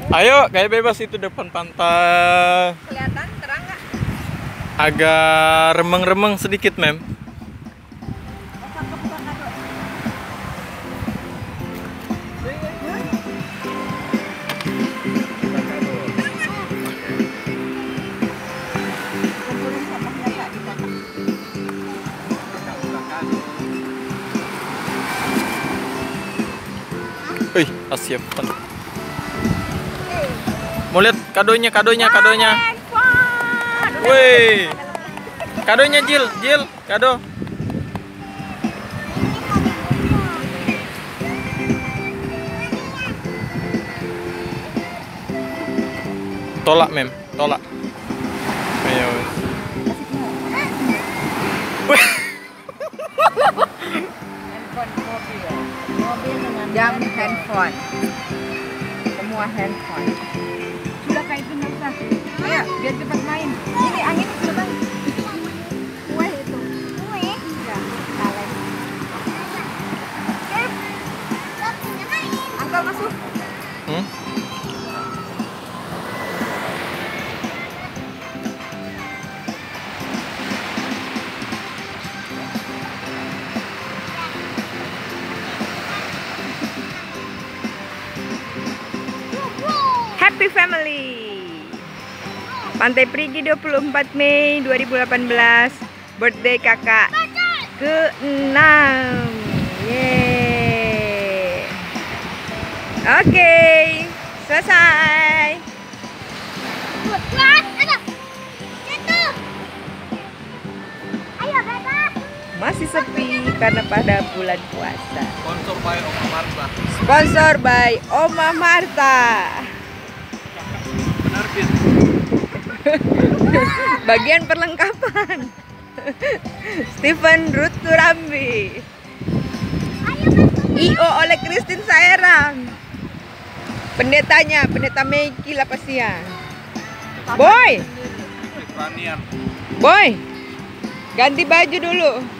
Ayo, kayak bebas itu depan pantai. Kelihatan terang nggak? Agak remeng-remeng sedikit, Mem. Wih, Asia. Mau lihat kadonya. Wih. Kadonya Jil, kado. Tolak, Mem, tolak. Ayo. Wih. Jam handphone. Semua handphone. Sudah kayak itu nggak usah. Ayo, biar cepat main. Ini angin coba. Kue itu. Kue? Ya, kaleng. Angkel masuk. Happy Family. Pantai Perigi 24 Mei 2018. Birthday kakak ke-6. Yeay. Oke, selesai. Masih sepi karena pada bulan puasa. Sponsor by Oma Marta. Sponsor by Oma Marta. Penerbit. Bagian perlengkapan. Stephen Ruturambi. IO oleh Christine Saerang. Pendetanya, pendeta Meiki Lapasian. Boy, ganti baju dulu.